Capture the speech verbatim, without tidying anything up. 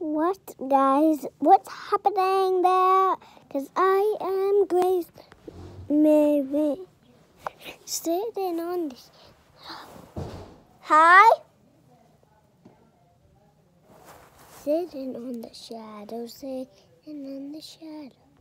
What, guys? What's happening there? Because I am Grace Mary. Sitting on this. Hi? Sitting on the shadow, sitting on the shadow.